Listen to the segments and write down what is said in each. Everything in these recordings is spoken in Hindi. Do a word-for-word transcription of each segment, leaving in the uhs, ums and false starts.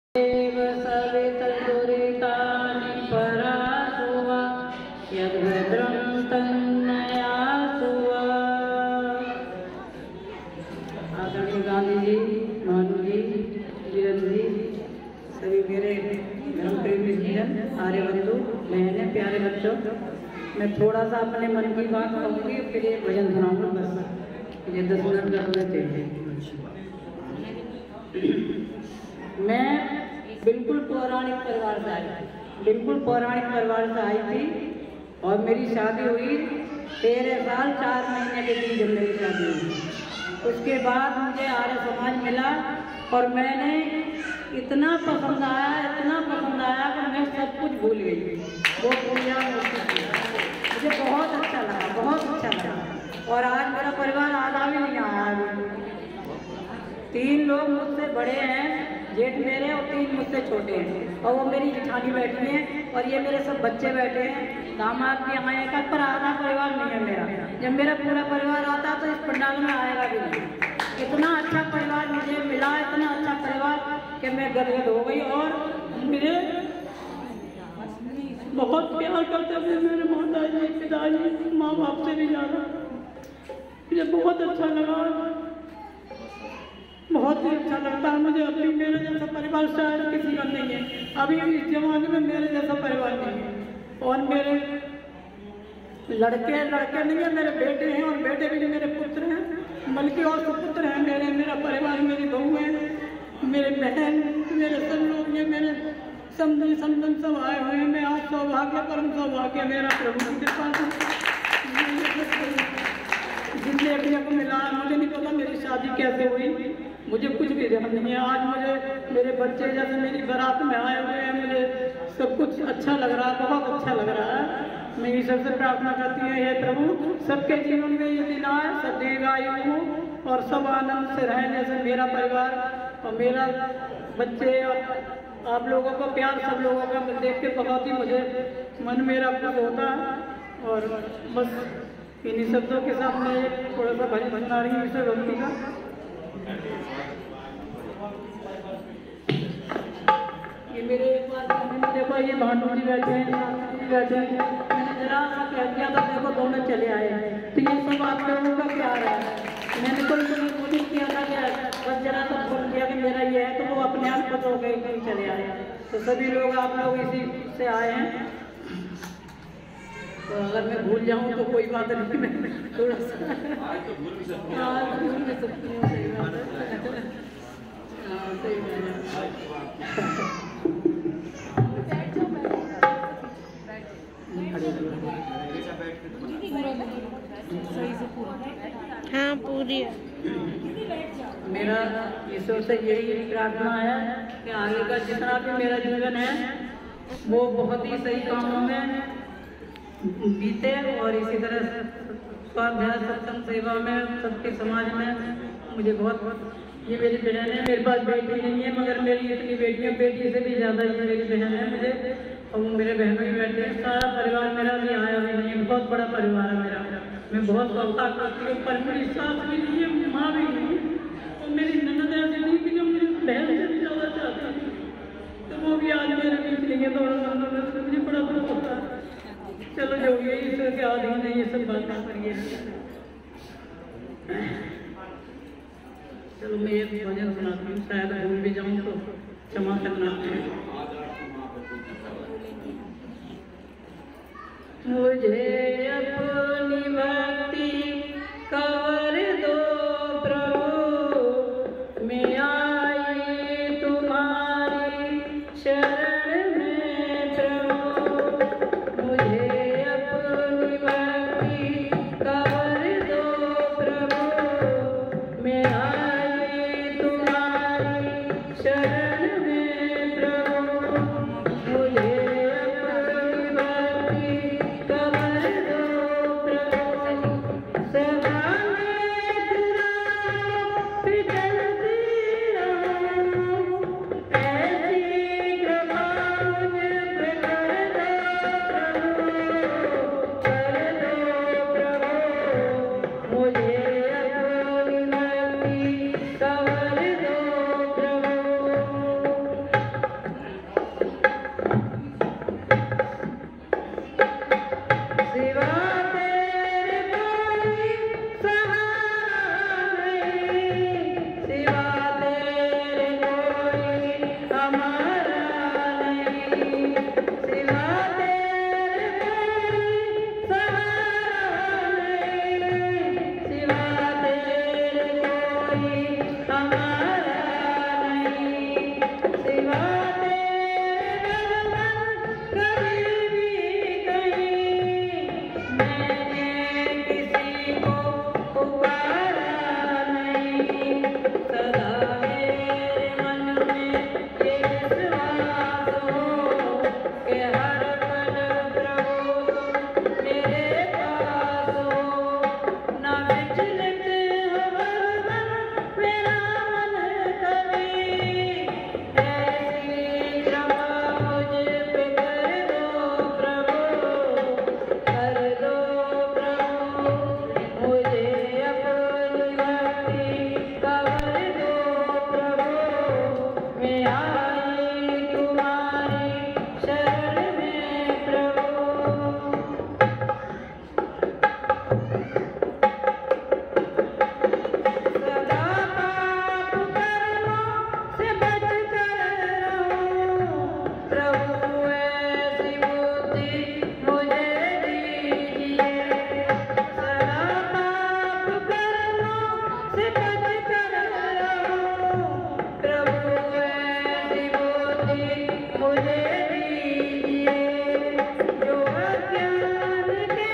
देव सवितर्दुरितानि परासुवा यद्भद्रं तन्नयासुवा। आदरणीय गांधी जी, भानु जी, जीवन जी, सभी मेरे धर्म प्रेमी जीवन, आर्य बंधु, बहने, प्यारे बच्चों, मैं थोड़ा सा अपने मन की बात कहूँगी, फिर ये भजन सुनाऊंगा। बस ये दस मिनट का होने चाहिए। मैं बिल्कुल पौराणिक परिवार से आई थी, बिल्कुल पौराणिक परिवार से आई थी और मेरी शादी हुई तेरह साल चार महीने के दिन जब मेरी शादी हुई। उसके बाद मुझे आर्य समाज मिला और मैंने इतना पसंद आया, इतना पसंद आया कि मैं सब कुछ भूल गई। वो पूजा मुझे बहुत अच्छा लगा, बहुत अच्छा लगा। और आज मेरा परिवार आधा भी नहीं आया अभी। तीन लोग मुझसे बड़े हैं, जेठ मेरे, और तीन मुझसे छोटे हैं, और वो मेरी जेठानी बैठी हैं और ये मेरे सब बच्चे बैठे हैं। दामाद भी यहाँ एक, पर आधा परिवार नहीं है मेरा। जब मेरा पूरा परिवार आता तो इस पंडाल में आएगा भी नहीं। इतना अच्छा परिवार मुझे मिला, इतना अच्छा परिवार कि मैं गदगद हो गई। और मेरे बहुत प्यार करते हुए मेरे माता जी, पिताजी, माँ बाप से भी ज़्यादा मुझे बहुत अच्छा लगा, बहुत ही अच्छा लगता है मुझे। अभी मेरे जैसा परिवार शायद किसी का नहीं है, अभी इस जमाने में मेरे जैसा परिवार नहीं है। और मेरे लड़के लड़के नहीं है, मेरे बेटे हैं, और बेटे भी मेरे पुत्र हैं, बल्कि और सुपुत्र हैं मेरे। मेरा परिवार, मेरी बहू है, मेरे बहन, मेरे सब लोग, ये मेरे समझे समझन सब आए हुए हैं। मैं आज सौभाग्य, परम सौभाग्य मेरा प्रभु की कृपा से जिंदगी को मिला। मुझे नहीं पता मेरी शादी कैसे हुई, मुझे कुछ भी ध्यान नहीं है। आज मुझे मेरे बच्चे जैसे मेरी बारात में आए हुए हैं, मुझे सब कुछ अच्छा लग रहा है, बहुत अच्छा लग रहा है। मैं ईश्वर से प्रार्थना करती हूँ, हे प्रभु सबके जीवन में ये दिन आए, सब दीर्घायु हो और सब आनंद से रहें, जैसे मेरा परिवार और मेरा बच्चे और आप लोगों को प्यार, सब लोगों का देख के बहुत ही मुझे मन मेरा खुश होता है। और बस इन्हीं शब्दों के साथ मैं थोड़ा सा भजन बना रही हूँ ईश्वर भक्ति का। ये मेरे एक बार मैंने देखो, ये भानु जी बैठे हैं, जी बैठे हैं, मैंने जरा सा कह दिया तो देखो दोनों चले आए। तो ये सब आप लोगों का प्यार है। मैंने कोई कोशिश किया था कि बस जरा सा फोन किया कि मेरा ये है, तो वो अपने आप पता हो गए कहीं चले आए। तो सभी लोग आप लोग इसी से आए हैं। तो अगर मैं भूल जाऊँ तो कोई बात नहीं, मैं थोड़ा सा आज तो भूल भी सकती हूँ, आज भूल भी सकती हूँ, सही बात है। हाँ सही बात है। हाँ पूरी है। मेरा ईश्वर से यही प्रार्थना है कि आगे का जितना भी मेरा जीवन है वो बहुत ही सही कामों में बीते, और इसी तरह स्वाध्याय सत्संग सेवा में सबके समाज में मुझे बहुत। ये मेरी बहन है, मेरे पास बेटी नहीं है, मगर मेरी इतनी बेटियां, बेटी से भी ज़्यादा ये मेरी बहन है मुझे, और वो मेरे बहन भी बैठे हैं। सारा परिवार मेरा भी आया भी नहीं है, बहुत बड़ा परिवार है मेरा। मैं बहुत सौभाग्य करती हूँ, पर मेरी सास भी नहीं है, माँ भी नहीं है, और मेरी ननद ऐसी नहीं कि जो मुझे बहन से भी ज़्यादा चाहती है, तो वो भी आज मेरे बीच नहीं है। दोनों ननद से मुझे बड़ा दुख होता है। चलो जो ये ईश्वर के आधीन है, ये सब बातें करिए। चलो मैं एक भजन सुनाती हूँ, शायद भूल भी जाऊँ तो क्षमा करना। मुझे अपनी भक्ति कर दो प्रभु, मैं आई तुम्हारी शरण में प्रभु। मुझे अपनी भक्ति कर दो प्रभु, मैं आई तुम्हारी शरण में प्रभु। मुझे अपनी भक्ति कर दो प्रभु, सदा मैं आई तुम्हारी शरण में प्रभु। सदा पाप कर्मों से बच कर रहूं प्रभु, ऐसी बुद्धि मुझे दीजिए। सदा पाप कर्मों से बच कर रहूं प्रभु, ऐसी बुद्धि मुझे दीजिए। जो अज्ञान के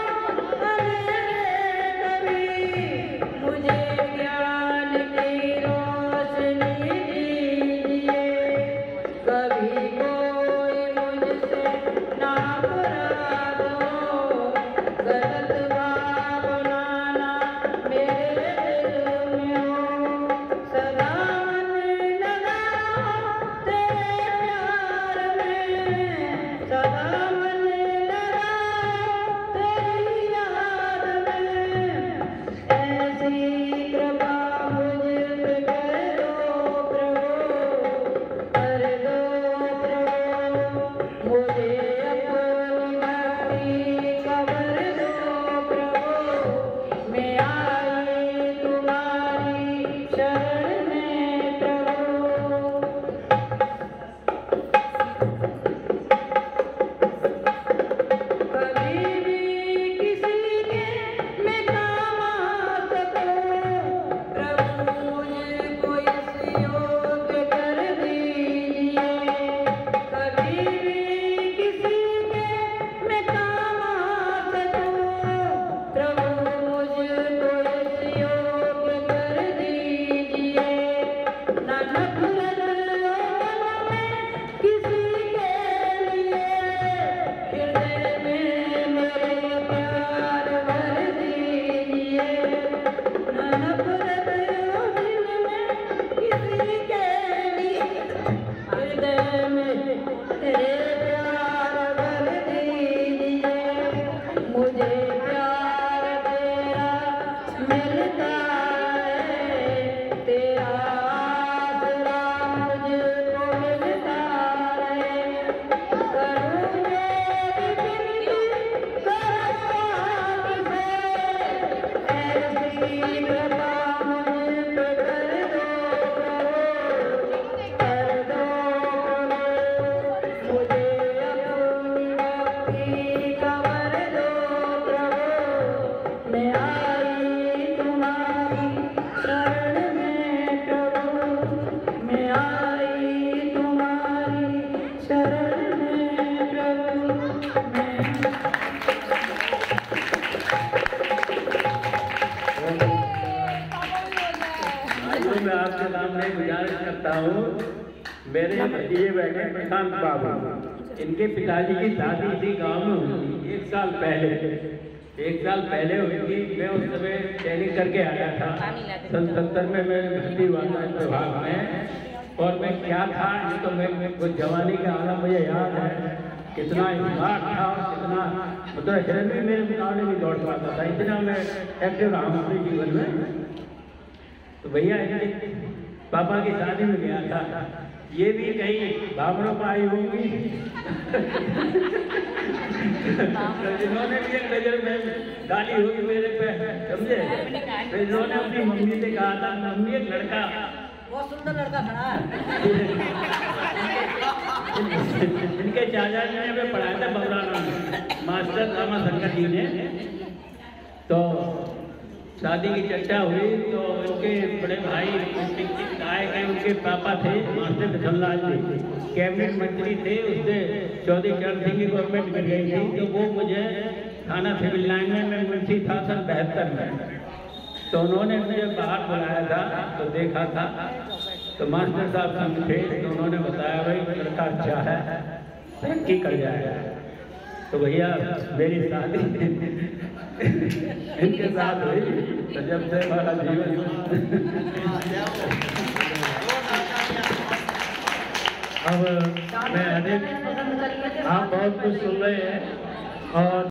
अंधेरे कभी मुझे ज्ञान की रोशनी दीजिए। कभी कोई मुझसे नापराध हो, गलत भावना ना मेरे दिल में हो। सदा मन लगाओ तेरे प्यार में, सदा मन लगाओ तेरी याद में। ऐसी कृपा मुझ पे कर दो प्रभु, कर दो प्रभु। मुझे अपनी भक्ति का वर दो प्रभु, मैं आई तुम्हारी शरण में प्रभु। कभी भी किसी के मैं काम आ सकूं प्रभु, मुझको इस योग्य कर दीजिए। कभी भी किसी के मैं काम आ सकूं प्रभु, मुझको इस योग्य कर दीजिए। न नफरत हो मन में किसी के लिए, हृदय में मेरे प्यार भर दीजिए। न नफरत हो दिल में किसी के लिए, हृदय में तेरे प्यार भर दीजिए। मुझे प्यार तेरा मिलता है, तेरा आसरा मुझको मिलता है। करूँ मैं विनती करूँ आपसे, ऐसी कृपा मुझ पे कर दो प्रभु, कर दो प्रभु। मुझे अपनी भक्ति का वर दो प्रभु, मैं आई तुम्हारी शरण में प्रभु, मैं आई तुम्हारी शरण में प्रभु। तो मैं आपके सामने गुजारिश करता हूँ, मेरे ये बैठे प्रशांत बाबू, इनके पिताजी की शादी इसी गांव में हुई थी एक साल पहले। एक साल पहले हुई थी। मैं उस समय ट्रेनिंग करके आया था, सन सत्तर में मैं भर्ती हुआ था इस विभाग में। और मैं क्या था ये तो मैं कुछ जवानी का आना मुझे याद है, कितना स्मार्ट था और कितना मतलब हिरन भी मेरे मुकाबले भी दौड़ पाता था, इतना मैं एक्टिव रहा हूँ अपने जीवन में। तो भैया इनके पापा की शादी में गया था, ये भी कहीं भावनों पर आई होंगी। इन्होंने भी एक नजर में डाली होगी मेरे पे, समझे। तो इन्होंने अपनी मम्मी से कहा था, मम्मी एक लड़का बहुत सुंदर लड़का खड़ा है। इनके चाचा ने हमें पढ़ाया था बबराना में, मास्टर रामा शंकर जी ने। तो शादी की चर्चा हुई तो उनके बड़े भाई आए गए, उनके पापा थे मास्टर धनलाल जी, कैबिनेट मंत्री थे, उससे चौधरी चरण सिंह की गवर्नमेंट मिल गई थी। तो वो मुझे थाना सिविल लाइन में मैं मुंशी था सन बहत्तर में। तो उन्होंने मुझे बाहर बुलाया था, तो देखा था, तो मास्टर साहब संग थे, तो उन्होंने बताया भाई लड़का अच्छा है, तरक्की कर जाएगा। तो भैया मेरी शादी इनके साथ हुई, तो जब से हमारा जीवन अब मैं अधिक आप बहुत कुछ सुन रहे हैं और